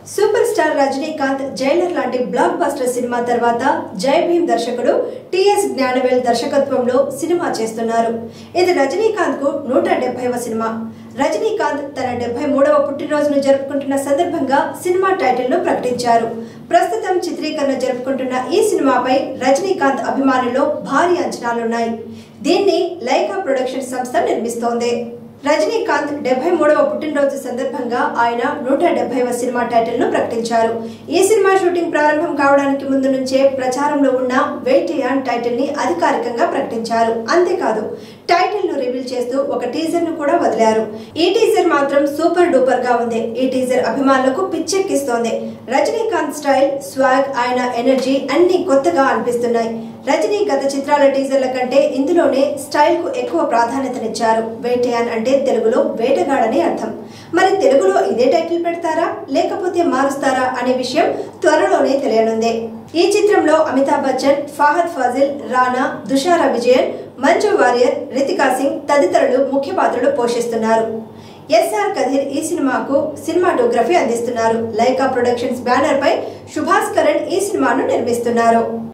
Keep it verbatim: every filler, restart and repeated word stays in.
Super star Rajinikanth Jailer లాంటి blockbuster cinema తర్వాత జై భీమ్ దర్శకుడు టిఎస్ జ్ఞానవేల్ దర్శకత్వంలో సినిమా చేస్తున్నారు. ఇది రజనీకాంత్ కు నూట డెబ్బైవ సినిమా. రజనీకాంత్ తన డెబ్బై మూడవ పుట్టినరోజును జరుపుకుంటున్న సందర్భంగా సినిమా టైటిల్ ను ప్రకటించారు. ప్రస్తుతం చిత్రీకరణ జరుపుకుంటున్న ఈ సినిమాపై రజనీకాంత్ అభిమానుల్లో భారీ అంచనాలున్నాయి. దీన్ని లైకా ప్రొడక్షన్ సంస్థ నిర్మిస్తోంది. రజనీకాంత్ డెబ్బై మూడవ పుట్టినరోజు సందర్భంగా ఆయన నూట డెబ్బైవ సినిమా టైటిల్ ను ప్రకటించారు. ఈ సినిమా షూటింగ్ ప్రారంభం కావడానికి ముందు నుంచే ప్రచారంలో ఉన్న వెయిటియాన్ టైటిల్ ని అధికారికంగా ప్రకటించారు. అంతేకాదు టైటిల్ ను రివీల్ చేస్తూ ఒక టీజర్ ను కూడా వదిలారు. ఈ టీజర్ మాత్రం సూపర్ డూపర్ గా ఉంది. ఈ టీజర్ అభిమానులకు పిచ్చెక్కిస్తోంది. రజనీకాంత్ స్టైల్, స్వాగ్, ఆయన ఎనర్జీ అన్ని కొత్తగా అనిపిస్తున్నాయి. రజనీ గత చిత్రాల టీజర్ల కంటే ఇందులోనే స్టైల్ కు ఎక్కువ ప్రాధాన్యతనిచ్చారు. వేటయాన్ అంటే తెలుగులో వేటగాడని అర్థం. మరి తెలుగులో ఇదే టైటిల్ పెడతారా లేకపోతే మారుస్తారా అనే విషయం త్వరలోనే తెలియనుంది. ఈ చిత్రంలో అమితాబ్ బచ్చన్, ఫహద్ ఫాజిల్, రానా, దుషారా విజయన్, మంజు వారియర్, రితికా సింగ్ తదితరులు ముఖ్య పాత్రలు పోషిస్తున్నారు. ఎస్ఆర్ కథీర్ ఈ సినిమాకు సినిమాటోగ్రఫీ అందిస్తున్నారు. లైకా ప్రొడక్షన్స్ బ్యానర్ పై సుభాస్కరన్ ఈ సినిమాను నిర్మిస్తున్నారు.